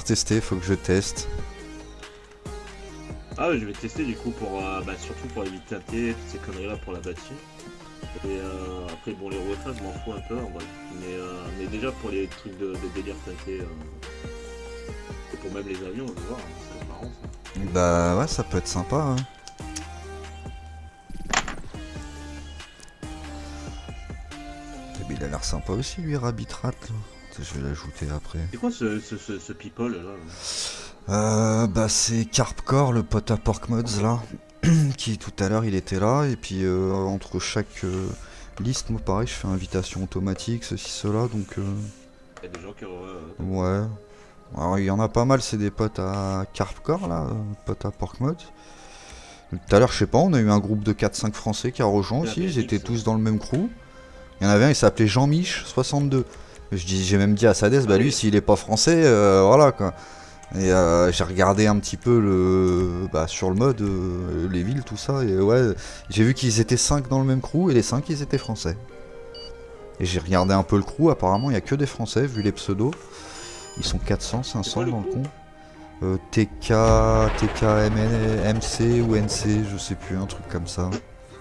tester, faut que je teste. Ah ouais, je vais tester du coup pour surtout pour éviter toutes ces conneries là pour la bâtie. Et après bon les retraits je m'en fous un peu en vrai. Mais déjà pour les trucs de délire teinté et pour même les avions je vais voir, hein, ça va être marrant ça. Bah ouais, ça peut être sympa. Hein. Il a l'air sympa aussi lui, Rabbitrat. Je vais l'ajouter après. C'est quoi ce people là? Bah c'est Carpcore, le pote à Pork Mods là, qui tout à l'heure il était là, et puis entre chaque liste, moi pareil, je fais invitation automatique, ceci, cela, donc... Il y a des gens qui ouais. Alors il y en a pas mal, c'est des potes à Carpcore là, potes à Pork Mods. Tout à l'heure, je sais pas, on a eu un groupe de 4-5 français qui a rejoint aussi, ils étaient tous dans le même crew. Il y en avait un, il s'appelait Jean-Mich62. J'ai même dit à Sadès, bah lui s'il est pas français, voilà quoi. Et j'ai regardé un petit peu sur le mode, les villes, tout ça, et ouais, j'ai vu qu'ils étaient 5 dans le même crew, et les 5 ils étaient français. Et j'ai regardé un peu le crew, apparemment il n'y a que des français, vu les pseudos. Ils sont 400, 500 dans le crew. TK, MC ou NC, je sais plus, un truc comme ça.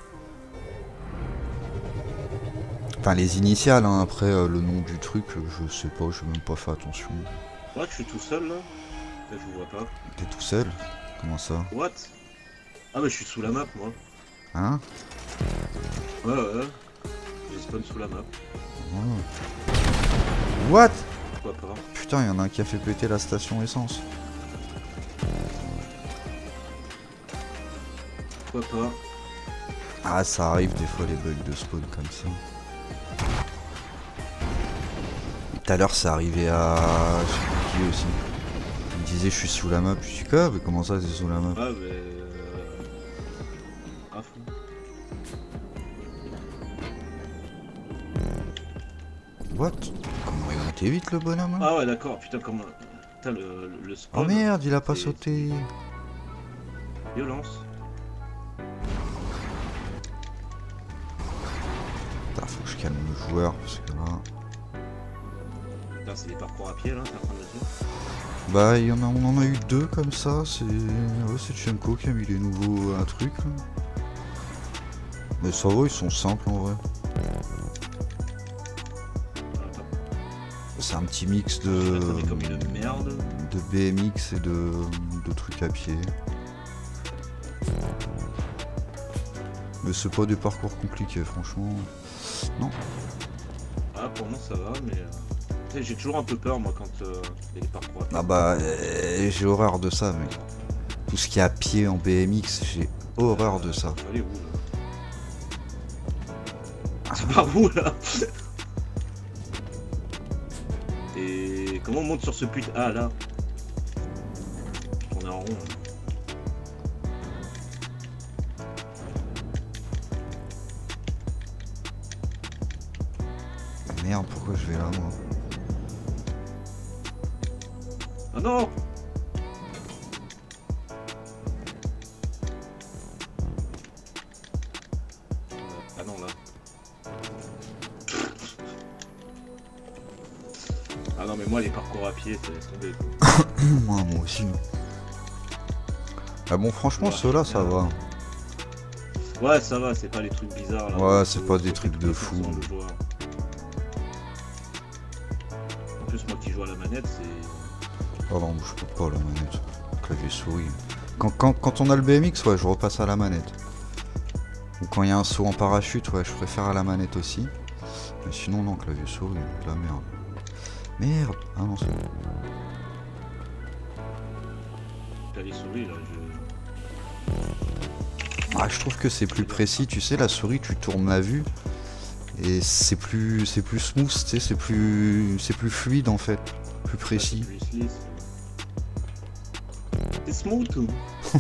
Enfin les initiales, hein, après le nom du truc, je sais pas, j'ai même pas fait attention. Ouais, je suis tout seul là. Je vous vois pas. T'es tout seul? Comment ça? What? Ah bah je suis sous la map moi. Hein? Ouais. J'ai spawn sous la map. Oh. What? Pourquoi pas? Putain, il y en a un qui a fait péter la station essence. Pourquoi pas? Ah, ça arrive des fois les bugs de spawn comme ça. Tout à l'heure, ça arrivait à... je sais plus qui aussi. Il me disait je suis sous la map. Je suis quoi? Mais comment ça c'est sous la map? Ah mais... à fond. What? Comment il a monté vite le bonhomme hein? Ah ouais d'accord, putain comment... Putain le spawn... Oh merde, il a pas sauté. Violence. Putain, faut que je calme le joueur parce que là... Putain c'est des parcours à pied là, t'es en train de dire? Bah on en a eu 2 comme ça, c'est Tchenko qui a mis les nouveaux trucs. Là. Mais ça va, ils sont simples en vrai. C'est un petit mix de BMX et de trucs à pied. Mais c'est pas des parcours compliqués franchement. Non. Ah pour moi ça va mais... J'ai toujours un peu peur moi quand il y a des parcours à pied. Ah bah j'ai horreur de ça mec. Tout ce qui est à pied en BMX, j'ai horreur de ça. Allez où là? C'est par où là? Et comment on monte sur ce putain... Ah là. On est en rond. Merde, pourquoi je vais là moi? Ah non! Ah non là. Ah non mais moi les parcours à pied ça laisse tomber. Moi aussi. Ah bon franchement ceux-là ça va. Ouais ça va, c'est pas les trucs bizarres là. Ouais c'est pas des trucs de fou. En plus moi qui joue à la manette c'est... Oh non, je peux pas la manette. Clavier souris. Quand on a le BMX, ouais, je repasse à la manette. Ou quand il y a un saut en parachute, ouais, je préfère à la manette aussi. Mais sinon, non, clavier souris, de la merde. Merde! Ah non, c'est bon. Clavier souris là, Ah, je trouve que c'est plus précis. Tu sais, la souris, tu tournes la vue. Et c'est plus smooth, tu sais, c'est plus fluide en fait. Plus précis. C'est smooth tout.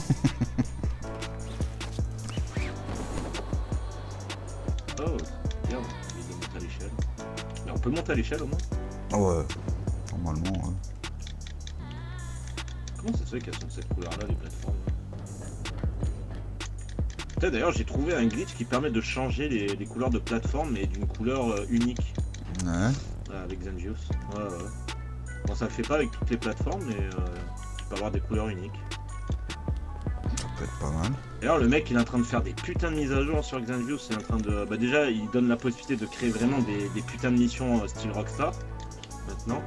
Oh, merde, il doit monter à l'échelle. Mais on peut monter à l'échelle au moins? Ouais, normalement, ouais. Comment ça se fait qu'elles sont de cette couleur là les plateformes? Peut-être d'ailleurs j'ai trouvé un glitch qui permet de changer les couleurs de plateforme mais d'une couleur unique. Ouais. Avec Zangios. Ouais. Bon, ça le fait pas avec toutes les plateformes, mais tu peux avoir des couleurs uniques. Ça peut être pas mal. D'ailleurs, le mec il est en train de faire des putains de mises à jour sur Xanvius. C'est en train de. Bah, déjà, il donne la possibilité de créer vraiment des putains de missions style Rockstar maintenant.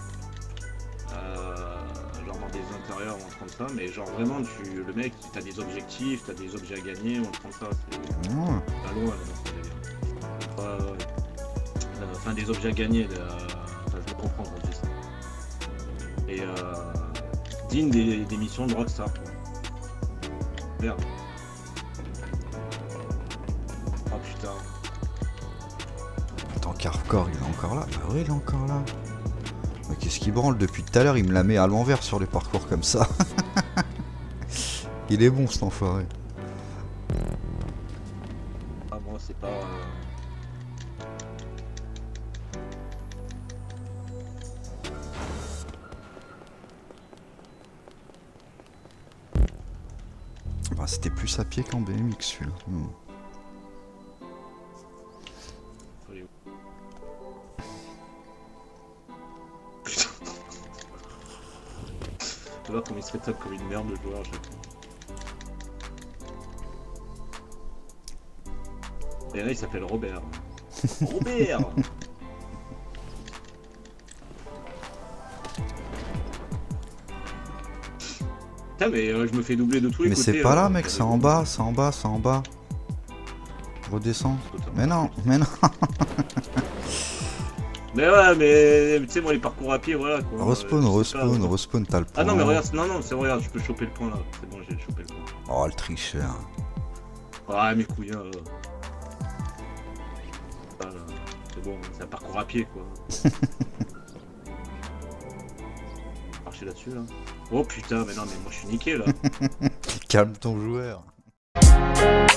Genre dans des intérieurs ou un truc comme ça, mais genre vraiment, le mec, t'as des objectifs, t'as des objets à gagner ou un truc comme ça. C'est pas loin là, enfin, des objets à gagner. Enfin, je me comprends quand je dis ça. Et digne des missions de Rockstar. Quoi. Merde. Oh putain. Attends, Carpcore, il est encore là? Bah oui, il est encore là. Mais qu'est-ce qu'il branle depuis tout à l'heure? Il me la met à l'envers sur les parcours comme ça. Il est bon cet enfoiré. Ah, moi, c'est pas. Bah, c'était plus à pied qu'en BMX celui-là. Putain. Tu vois comme il serait top comme une merde le joueur. Et là il s'appelle Robert. Robert. Putain mais je me fais doubler de tous les mais côtés. Mais c'est pas là mec, c'est en bas, c'est en bas, c'est en bas. Redescends. Mais non, mais non. Mais ouais, mais tu sais, moi les parcours à pied, voilà quoi. Respawn, respawn, t'as le point. Ah non, mais regarde, non, c'est regarde, je peux choper le point là. C'est bon, j'ai chopé le point. Oh, le tricheur. Ah, mes couilles, voilà. C'est bon, c'est un parcours à pied quoi. Marcher là-dessus là. Oh putain, mais non, mais moi je suis niqué là. Calme ton joueur.